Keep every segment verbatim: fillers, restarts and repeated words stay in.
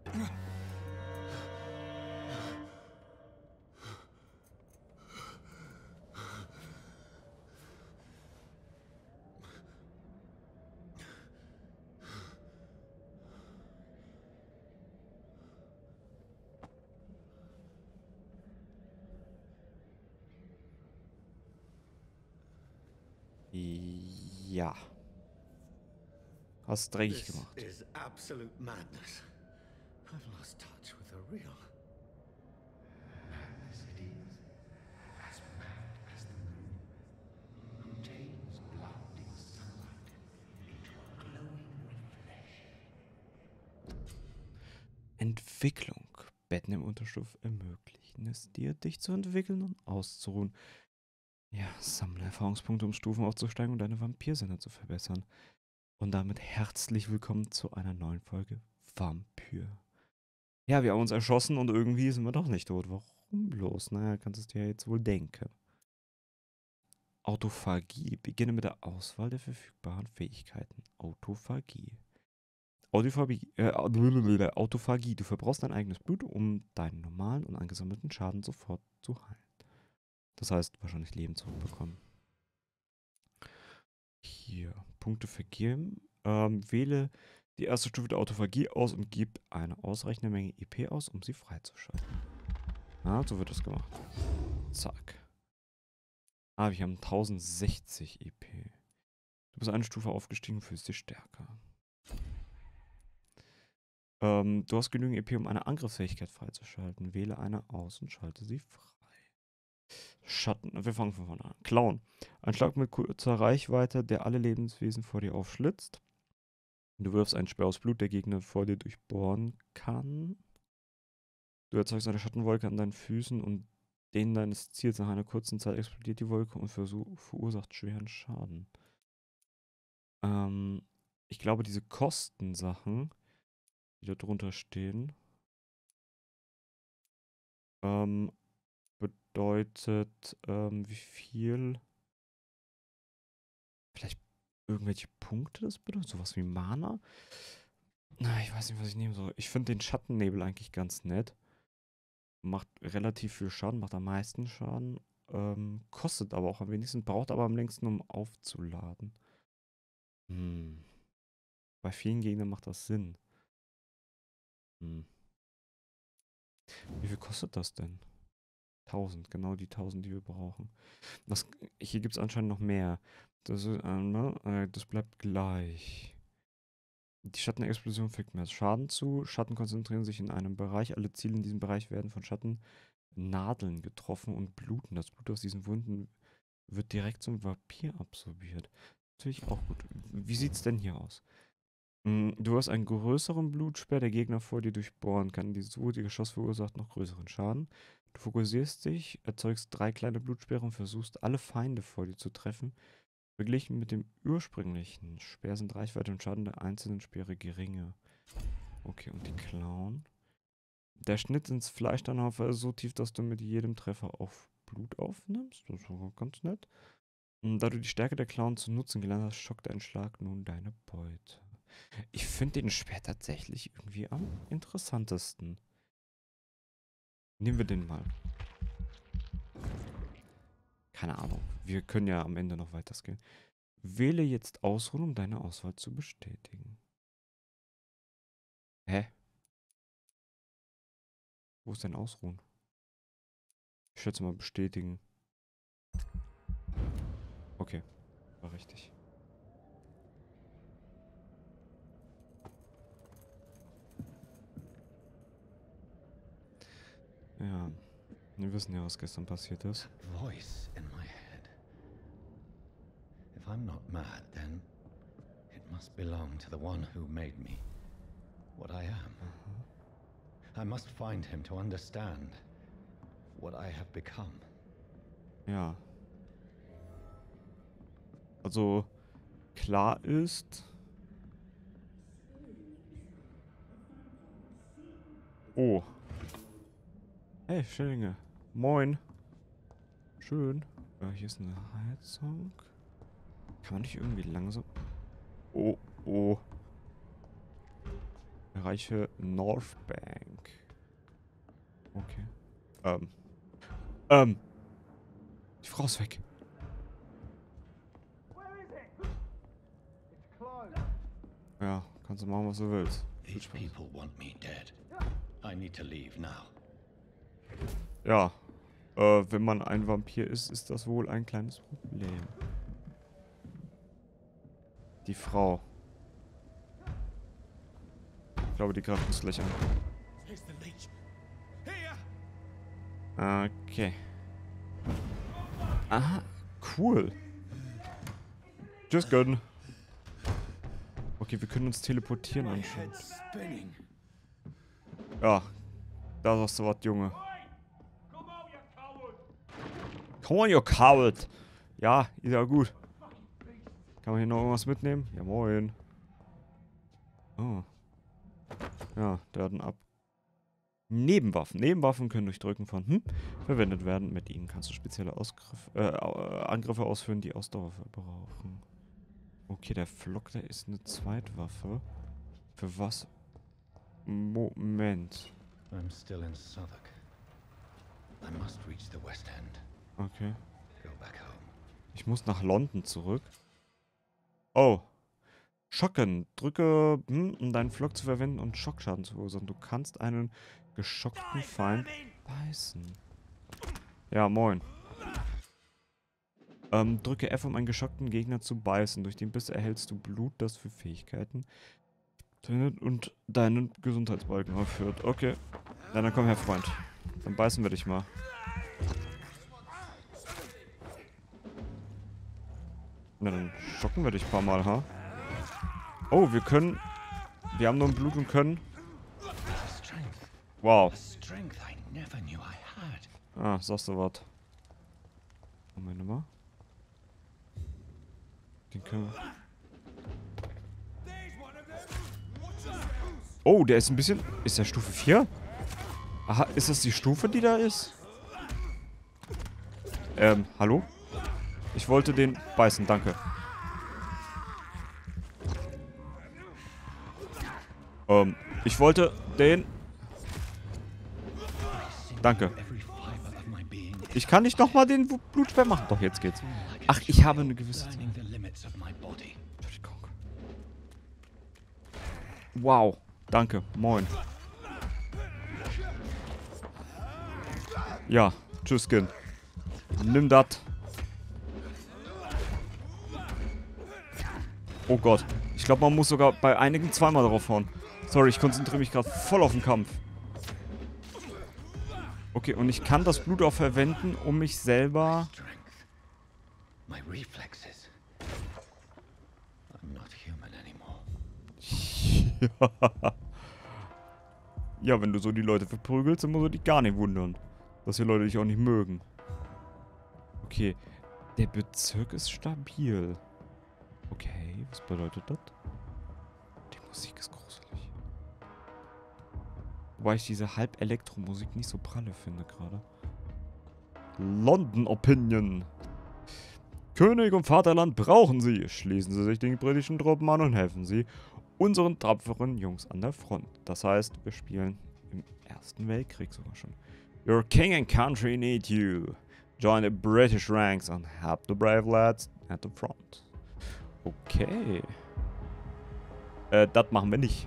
Ja. Hast dreckig This gemacht. is absolute madness. I've lost touch with the real. Madness it is, as mad as the moon, who takes blinding sunlight into a glowing reflection. Entwicklung. Betten im Unterschlupf ermöglichen es dir, dich zu entwickeln und auszuruhen. Ja, sammle Erfahrungspunkte, um Stufen aufzusteigen und deine Vampirsinne zu verbessern. Und damit herzlich willkommen zu einer neuen Folge Vampyr. Ja, wir haben uns erschossen und irgendwie sind wir doch nicht tot. Warum bloß? Naja, kannst du es dir ja jetzt wohl denken. Autophagie. Beginne mit der Auswahl der verfügbaren Fähigkeiten. Autophagie. Autophagie, äh, Autophagie. Du verbrauchst dein eigenes Blut, um deinen normalen und angesammelten Schaden sofort zu heilen. Das heißt, wahrscheinlich Leben zurückbekommen. Hier, Punkte vergeben. Ähm, wähle die erste Stufe der Autophagie aus und gib eine ausreichende Menge E P aus, um sie freizuschalten. Ah, so wird das gemacht. Zack. Ah, wir haben tausendsechzig E P. Du bist eine Stufe aufgestiegen, fühlst dich stärker. Ähm, du hast genügend E P, um eine Angriffsfähigkeit freizuschalten. Wähle eine aus und schalte sie frei. Schatten. Wir fangen von vorne an. Klauen. Ein Schlag mit kurzer Reichweite, der alle Lebenswesen vor dir aufschlitzt. Du wirfst einen Speer aus Blut, der Gegner vor dir durchbohren kann. Du erzeugst eine Schattenwolke an deinen Füßen und denen deines Ziels. Nach einer kurzen Zeit explodiert die Wolke und versuch, verursacht schweren Schaden. Ähm, ich glaube, diese Kostensachen, die da drunter stehen, ähm, bedeutet, ähm, wie viel. Vielleicht irgendwelche Punkte das bedeutet? Sowas wie Mana? Na, ich weiß nicht, was ich nehmen soll. Ich finde den Schattennebel eigentlich ganz nett. Macht relativ viel Schaden, macht am meisten Schaden. Ähm, kostet aber auch am wenigsten, braucht aber am längsten, um aufzuladen. Hm. Bei vielen Gegnern macht das Sinn. Hm. Wie viel kostet das denn? tausend, genau die tausend, die wir brauchen. Das, hier gibt es anscheinend noch mehr. Das, ist, ähm, ne, äh, das bleibt gleich. Die Schattenexplosion fügt mehr Schaden zu. Schatten konzentrieren sich in einem Bereich. Alle Ziele in diesem Bereich werden von Schattennadeln getroffen und bluten. Das Blut aus diesen Wunden wird direkt zum Vampir absorbiert. Natürlich auch gut. Wie sieht's denn hier aus? Mm, Du hast einen größeren Blutspeer, der Gegner vor dir durchbohren kann. Dieses blutige Geschoss verursacht noch größeren Schaden. Du fokussierst dich, erzeugst drei kleine Blutspeere und versuchst, alle Feinde vor dir zu treffen. Verglichen mit dem ursprünglichen Speer sind Reichweite und Schaden der einzelnen Speere geringer. Okay, und die Klauen. Der Schnitt ins Fleisch deiner Waffe ist so tief, dass du mit jedem Treffer auf Blut aufnimmst. Das ist auch ganz nett. Und da du die Stärke der Klauen zu nutzen gelernt hast, schockt dein Schlag nun deine Beute. Ich finde den Speer tatsächlich irgendwie am interessantesten. Nehmen wir den mal. Keine Ahnung. Wir können ja am Ende noch weitergehen. Wähle jetzt Ausruhen, um deine Auswahl zu bestätigen. Hä? Wo ist denn Ausruhen? Ich schätze mal bestätigen. Okay, war richtig. Ja, wir wissen ja, was gestern passiert ist. That voice in my head. If I'm not mad, then it must belong to the one who made me what I am. Aha. I must find him to understand what I have become. Ja. Also, klar ist. Oh. Hey, Schillinge. Moin. Schön. Äh, hier ist eine Heizung. Kann man nicht irgendwie langsam. Oh, oh. Äh, Erreiche North Bank. Okay. Ähm. Ähm. Die Frau ist weg. Ja, kannst du machen, was du willst. Viel These Spaß. people want me dead. I need to leave now. Ja. Äh, wenn man ein Vampir ist, ist das wohl ein kleines Problem. Die Frau. Ich glaube, die greift uns gleich an. Okay. Aha, cool. Just good. Okay, wir können uns teleportieren anschauen. Ja, da sagst du was, Junge. Come on, you coward. Ja, ist ja gut. Kann man hier noch irgendwas mitnehmen? Ja, moin. Oh. Ja, der hat einen Ab. Nebenwaffen. Nebenwaffen können durch Drücken von hm, verwendet werden. Mit ihnen kannst du spezielle Ausgriff, äh, Angriffe ausführen, die Ausdauer verbrauchen. Okay, der Flock, der ist eine Zweitwaffe. Für was? Moment. I'm still in Southwark. I must reach the West End. Okay. Go back home. Ich muss nach London zurück. Oh. Schocken. Drücke, hm, um deinen Flock zu verwenden und Schockschaden zu verursachen. Du kannst einen geschockten Feind beißen. Ja, moin. Ähm, drücke F, um einen geschockten Gegner zu beißen. Durch den Biss erhältst du Blut, das für Fähigkeiten und deinen Gesundheitsbalken aufführt. Okay. Ja, dann komm her, Freund. Dann beißen wir dich mal. Na, dann schocken wir dich ein paar Mal, ha? Oh, wir können... Wir haben nur ein Blut und können... Wow. Ah, sagst du was. Moment mal. Den können wir... Oh, der ist ein bisschen... Ist der Stufe vier? Aha, ist das die Stufe, die da ist? Ähm, hallo? Ich wollte den beißen, danke. Ähm, ich wollte den... Danke. Ich kann nicht nochmal den Blutsperr machen. Doch, jetzt geht's. Ach, ich habe eine gewisse... Entschuldigung. Wow. Danke. Moin. Ja. Tschüss, Skin. Nimm das. Oh Gott. Ich glaube, man muss sogar bei einigen zweimal drauf hauen. Sorry, ich konzentriere mich gerade voll auf den Kampf. Okay, und ich kann das Blut auch verwenden, um mich selber... Ja. Ja, wenn du so die Leute verprügelst, dann musst du dich gar nicht wundern, dass die Leute dich auch nicht mögen. Okay, der Bezirk ist stabil. Okay, was bedeutet das? Die Musik ist gruselig. Wobei ich diese Halb-Elektro-Musik nicht so pralle finde gerade. London Opinion. König und Vaterland brauchen Sie. Schließen Sie sich den britischen Truppen an und helfen Sie unseren tapferen Jungs an der Front. Das heißt, wir spielen im Ersten Weltkrieg sogar schon. Your king and country need you. Join the British ranks and help the brave lads at the front. Okay. Äh, das machen wir nicht.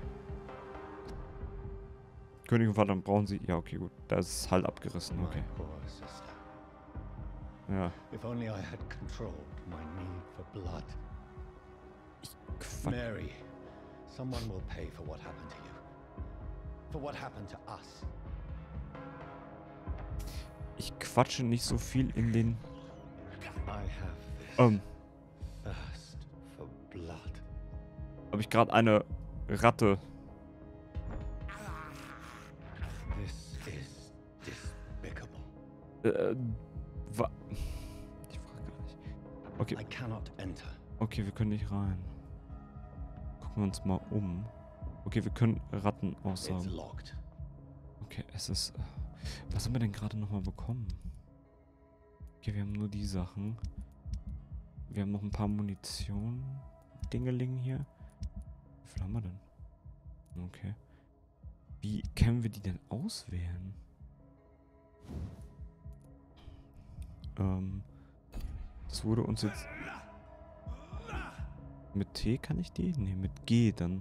König und Vater brauchen sie... Ja, okay, gut. Das ist halt abgerissen, okay. Ja. If only I had controlled my need for blood. Quatsch. Mary, someone will pay for what happened to you. For what happened to us. Ich quatsche nicht so viel in den... I have this Ähm, thirst for blood. habe ich gerade eine Ratte... This is despicable. Äh, wa... Ich frage gar nicht. Okay, I cannot enter. okay, wir können nicht rein. Gucken wir uns mal um. Okay, wir können Ratten It's aussagen. locked. Okay, es ist... Was haben wir denn gerade nochmal bekommen? Okay, wir haben nur die Sachen. Wir haben noch ein paar Munition. Dingeling hier. Wie viel haben wir denn? Okay. Wie können wir die denn auswählen? Ähm, das wurde uns jetzt... Mit T kann ich die? Nee, mit G dann.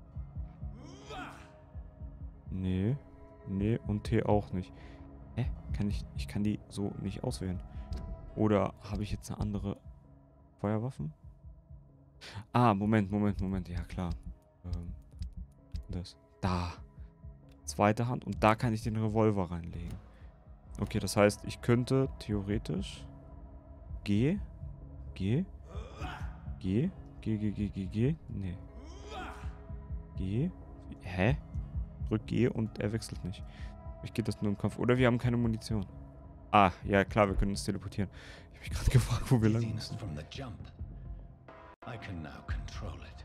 Nee. Nee, und T auch nicht. Hä? Kann ich... Ich kann die so nicht auswählen. Oder habe ich jetzt eine andere Feuerwaffen? Ah, Moment, Moment, Moment. Ja, klar. Ähm, das. Da. Zweite Hand. Und da kann ich den Revolver reinlegen. Okay, das heißt, ich könnte theoretisch... G. G. G. G, G, G, G, G. Nee. G. Hä? Drück G und er wechselt nicht. Ich geht das nur im Kampf. Oder wir haben keine Munition. Ah, ja klar, wir können uns teleportieren. Ich habe mich gerade gefragt, wo wir lang Dizziness müssen. from the jump. I can now control it.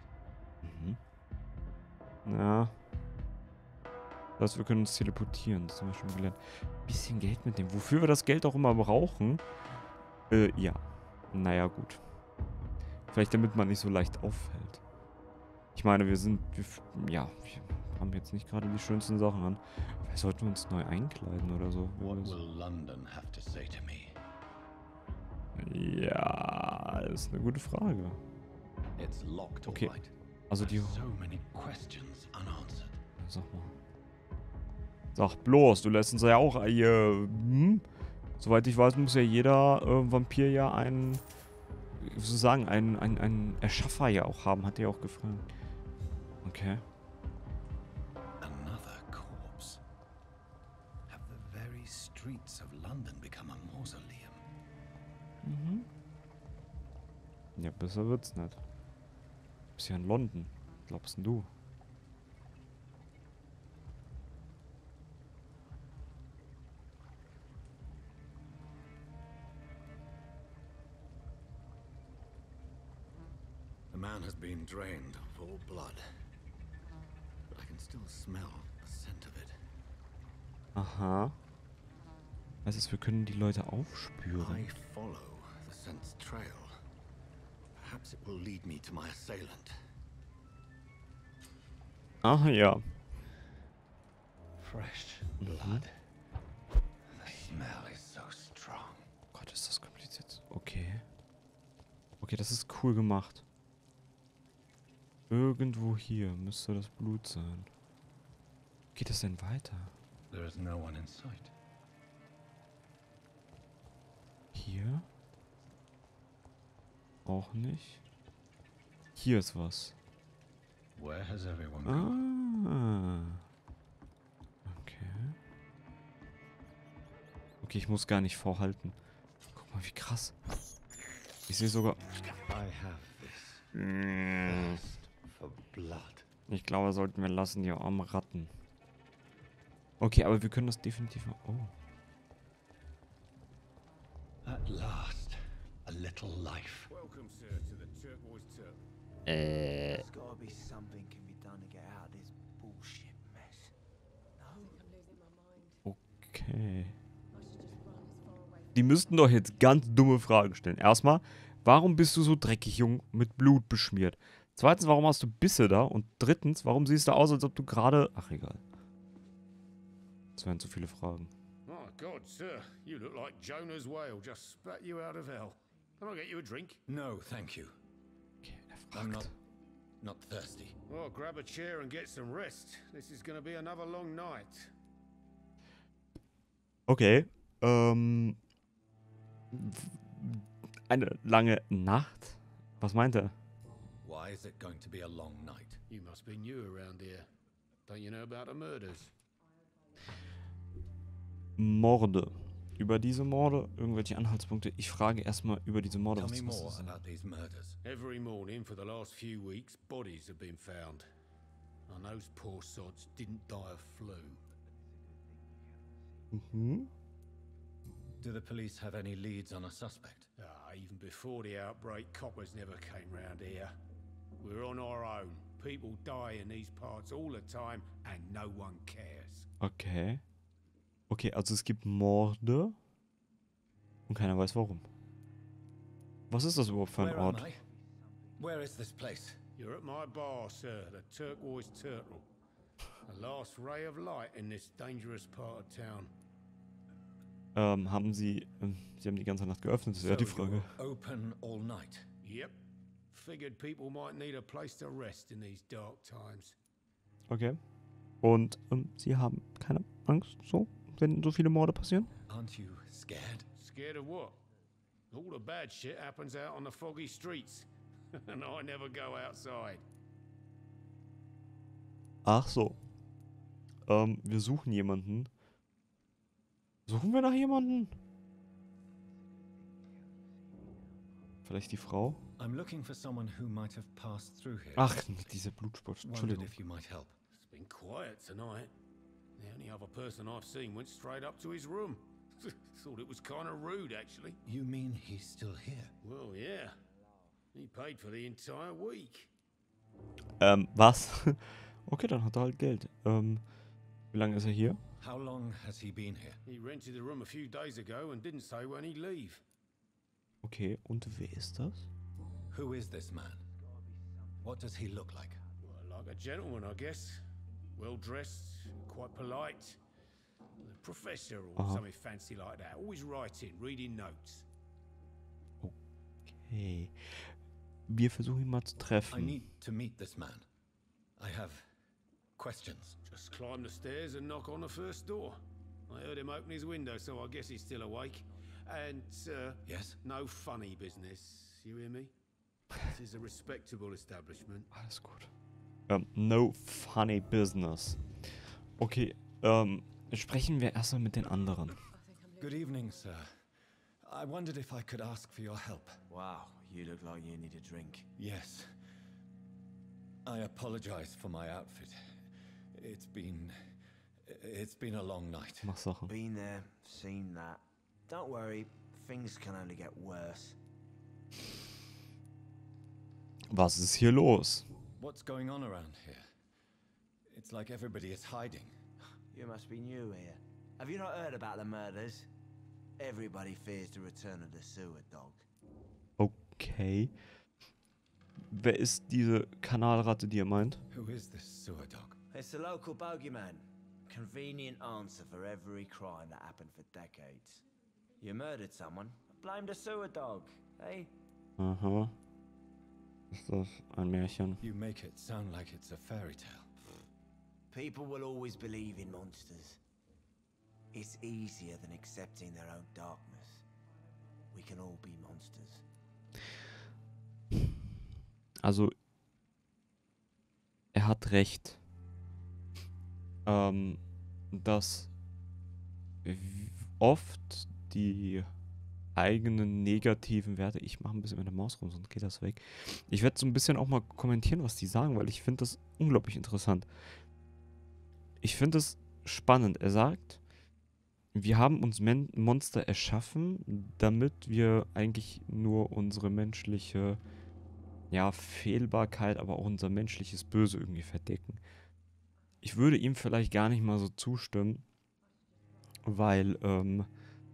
Mhm. Ja. Das heißt, wir können uns teleportieren. Das haben wir schon gelernt. Bisschen Geld mitnehmen. Wofür wir das Geld auch immer brauchen. Äh, ja. Naja, gut. Vielleicht damit man nicht so leicht auffällt. Ich meine, wir sind... Wir, ja, wir haben jetzt nicht gerade die schönsten Sachen an. Vielleicht sollten wir uns neu einkleiden oder so. What will London have to say to me? Ja, ist eine gute Frage. It's locked, Okay. all right. Also die... So many questions unanswered. Sag mal. Sag bloß, du lässt uns ja auch... Äh, hm? Soweit ich weiß, muss ja jeder äh, Vampir ja einen... sozusagen einen, einen, einen Erschaffer ja auch haben, hat er ja auch gefragt. Okay. Another corpse. Have the very streets of London become a mausoleum? Mhm. Ja, besser wird's nicht. Bist ja in London. Glaubst denn du? The man has been drained of all blood. But I can still smell the scent of it. Aha. Das ist, wir können die Leute aufspüren. I follow the scent's trail. Perhaps it will lead me to my assailant. Aha, ja. Fresh blood. The smell is so strong. Gott, ist das kompliziert. Okay. Okay, das ist cool gemacht. Irgendwo hier müsste das Blut sein. Geht es denn weiter? There is no one in sight. Hier? Auch nicht. Hier ist was. Where has everyone gone? Ah. Okay. Okay, ich muss gar nicht vorhalten. Guck mal, wie krass. Ich sehe sogar... I have this Mm, thirst for blood. Ich glaube, sollten wir lassen, die armen Ratten. Okay, aber wir können das definitiv... Oh. At last, a little life. Welcome, sir, to the Turquoise Turtle. Äh... There's gotta be something can be done to get out of this bullshit mess. No? Okay. Die müssten doch jetzt ganz dumme Fragen stellen. Erstmal, warum bist du so dreckig, Jung, mit Blut beschmiert? Zweitens, warum hast du Bisse da? Und drittens, warum siehst du aus, als ob du gerade... Ach, egal. Das wären zu viele Fragen. Oh, God, sir, you look like Jonah's whale just spat you out of hell. Can I get you a drink? No, thank you. Okay, er I'm fragt. not, not thirsty. Well, grab a chair and get some rest. This is gonna be another long night. Okay, ähm... Eine lange Nacht? Was meint er? Why is it going to be a long night? You must be new around here. Don't you know about the murders? Morde. Über diese Morde, irgendwelche Anhaltspunkte. Ich frage erstmal über diese Morde. Tell Was, me was more ist das? about these murders. Every morning for the last few weeks, bodies have been found. And those poor sods didn't die of flu. Mhm. Do the police have any leads on a suspect? Ah, even before the outbreak, coppers never came round here. We're on our own. People die in these parts all the time, and no one cares. Okay. Okay, also es gibt Morde und keiner weiß warum. Was ist das überhaupt für ein Where am Ort? I? Where is this place? You're at my bar, sir, the Turquoise Turtle. A last ray of light in this dangerous part of town. Ähm, haben Sie, ähm, Sie haben die ganze Nacht geöffnet, das wäre die So you Frage. were open all night. Yep. Figured people might need a place to rest in these dark times. Okay. Und ähm, Sie haben keine Angst, so, wenn so viele Morde passieren? Aren't you scared? Scared of what? All the bad shit happens out on the foggy streets. And I never go outside. Ach so. Ähm, wir suchen jemanden. Suchen wir nach jemanden? Vielleicht die Frau? I'm looking for someone who might have passed through here. Ach, diese Blutsport. Wondered Entschuldigung. if you might help. It's been quiet tonight. The only other person I've seen went straight up to his room. Thought it was kind of rude, actually. You mean he's still here? Well, yeah. He paid for the entire week. Ähm, was? Okay, dann hat er halt Geld. Ähm, wie lange ist er hier? How long has he been here? He rented the room a few days ago and didn't say when he'd leave. Okay, und wer ist das? Who is this man? What does he look like? Well, like a gentleman, I guess. Well dressed, quite polite. A professor or Uh-huh. something fancy like that. Always writing, reading notes. Okay. Wir versuchen ihn mal zu I treffen. need to meet this man. I have questions. Just climb the stairs and knock on the first door. I heard him open his window, so I guess he's still awake. And, uh, Yes? no funny business. You hear me? This is a respectable establishment. Alles gut. Ähm, no funny business. Okay, ähm, sprechen wir erstmal mit den anderen. Good evening, sir. I wondered if I could ask for your help. Wow, you look like you need a drink. Yes. I apologize for my outfit. It's been... It's been a long night. Mach Sachen. Been there, seen that. Don't worry, things can only get worse. Was ist hier los? What's going on around here? It's like everybody is hiding. You must be new here. Have you not heard about the murders? Everybody fears the return of the sewer dog. Okay. Wer ist diese Kanalratte, die ihr meint? Who is this sewer dog? It's the local bogeyman. Convenient answer for every crime that happened for decades. You murdered someone, blame the sewer dog, eh? Aha. Ist das ein Märchen? You make it sound like it's a fairy tale. People will always believe in monsters. It's easier than accepting their own darkness. We can all be monsters. Also, er hat recht. Ähm, dass w- oft die eigenen negativen Werte. Ich mache ein bisschen mit der Maus rum, sonst geht das weg. Ich werde so ein bisschen auch mal kommentieren, was die sagen, weil ich finde das unglaublich interessant. Ich finde es spannend. Er sagt, wir haben uns Men Monster erschaffen, damit wir eigentlich nur unsere menschliche, ja, Fehlbarkeit, aber auch unser menschliches Böse irgendwie verdecken. Ich würde ihm vielleicht gar nicht mal so zustimmen, weil, ähm,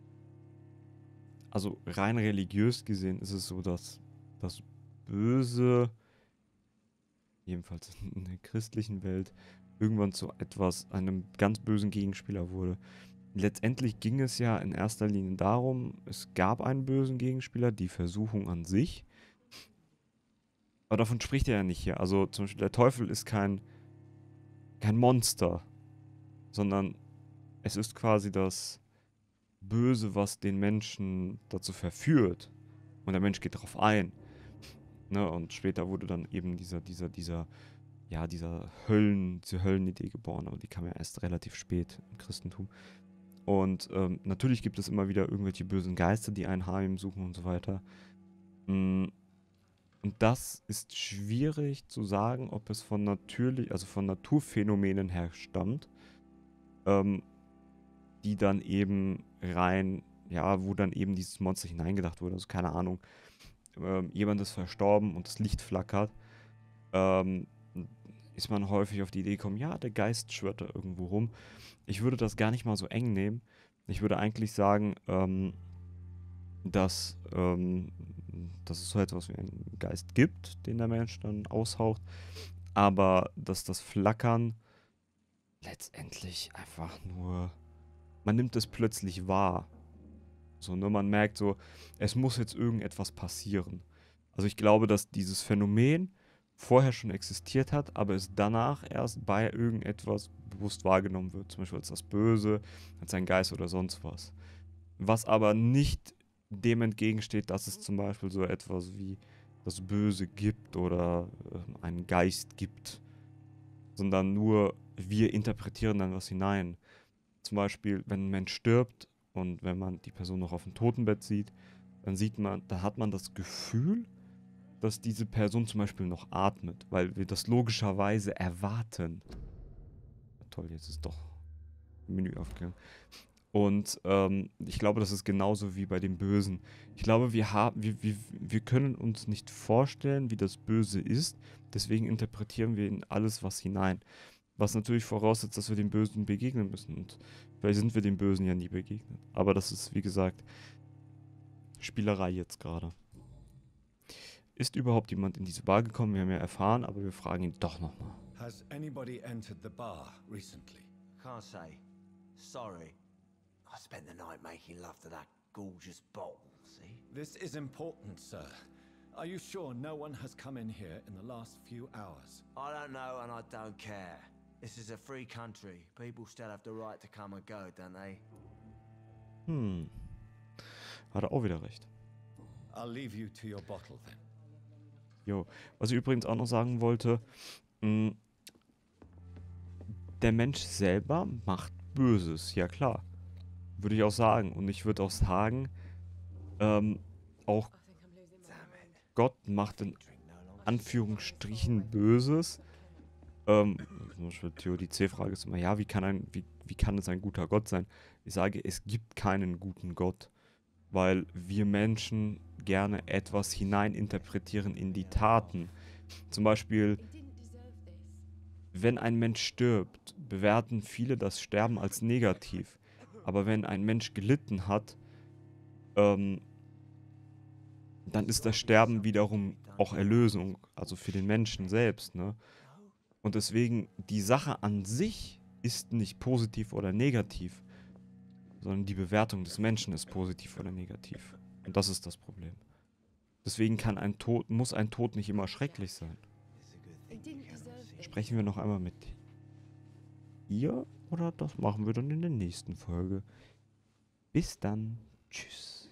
also rein religiös gesehen ist es so, dass das Böse, jedenfalls in der christlichen Welt, irgendwann zu etwas, einem ganz bösen Gegenspieler wurde. Letztendlich ging es ja in erster Linie darum, es gab einen bösen Gegenspieler, die Versuchung an sich. Aber davon spricht er ja nicht hier. Also zum Beispiel der Teufel ist kein, kein Monster, sondern es ist quasi das Böse, was den Menschen dazu verführt. Und der Mensch geht darauf ein. Ne? Und später wurde dann eben dieser, dieser, dieser, ja, dieser Höllen, diese Höllenidee geboren, aber die kam ja erst relativ spät im Christentum. Und ähm, natürlich gibt es immer wieder irgendwelche bösen Geister, die einen heimsuchen und so weiter. Mm, Und das ist schwierig zu sagen, ob es von natürlich, also von Naturphänomenen her stammt, ähm, die dann eben rein, ja, wo dann eben dieses Monster hineingedacht wurde. Also keine Ahnung, ähm, jemand ist verstorben und das Licht flackert, ähm, ist man häufig auf die Idee gekommen, ja, der Geist schwirrt da irgendwo rum. Ich würde das gar nicht mal so eng nehmen. Ich würde eigentlich sagen, ähm, dass, ähm, dass es so etwas wie einen Geist gibt, den der Mensch dann aushaucht, aber dass das Flackern letztendlich einfach nur, man nimmt es plötzlich wahr. So, ne, man merkt so, es muss jetzt irgendetwas passieren. Also ich glaube, dass dieses Phänomen vorher schon existiert hat, aber es danach erst bei irgendetwas bewusst wahrgenommen wird. Zum Beispiel als das Böse, als ein Geist oder sonst was. Was aber nicht dem entgegensteht, dass es zum Beispiel so etwas wie das Böse gibt oder äh, einen Geist gibt. Sondern nur wir interpretieren dann was hinein. Zum Beispiel, wenn ein Mensch stirbt und wenn man die Person noch auf dem Totenbett sieht, dann sieht man, da hat man das Gefühl, dass diese Person zum Beispiel noch atmet, weil wir das logischerweise erwarten. Toll, jetzt ist doch ein Menü aufgegangen. Und ähm, ich glaube, das ist genauso wie bei dem Bösen. Ich glaube, wir, haben, wir, wir, wir können uns nicht vorstellen, wie das Böse ist. Deswegen interpretieren wir in alles was hinein. Was natürlich voraussetzt, dass wir dem Bösen begegnen müssen. Und vielleicht sind wir dem Bösen ja nie begegnet. Aber das ist, wie gesagt, Spielerei jetzt gerade. Ist überhaupt jemand in diese Bar gekommen? Wir haben ja erfahren, aber wir fragen ihn doch nochmal. Has anybody entered the bar recently? Can't say. Sorry. I spent the night making love to that gorgeous bottle, see? This is important, sir. Are you sure no one has come in here in the last few hours? I don't know and I don't care. This is a free country. People still have the right to come and go, don't they? Hm. Hat er auch wieder recht. I'll leave you to your bottle then. Jo. Was ich übrigens auch noch sagen wollte, mh, der Mensch selber macht Böses, ja klar. Würde ich auch sagen. Und ich würde auch sagen, ähm, auch Gott macht in Anführungsstrichen Böses. Ähm, zum Beispiel Theodizee-Frage ist immer, ja, wie kann, ein, wie, wie kann es ein guter Gott sein? Ich sage, es gibt keinen guten Gott, weil wir Menschen gerne etwas hineininterpretieren in die Taten. Zum Beispiel, wenn ein Mensch stirbt, bewerten viele das Sterben als negativ. Aber wenn ein Mensch gelitten hat, ähm, dann ist das Sterben wiederum auch Erlösung, also für den Menschen selbst, ne? Und deswegen, die Sache an sich ist nicht positiv oder negativ, sondern die Bewertung des Menschen ist positiv oder negativ. Und das ist das Problem. Deswegen kann ein Tod, muss ein Tod nicht immer schrecklich sein. Sprechen wir noch einmal mit ihr oder das machen wir dann in der nächsten Folge. Bis dann. Tschüss.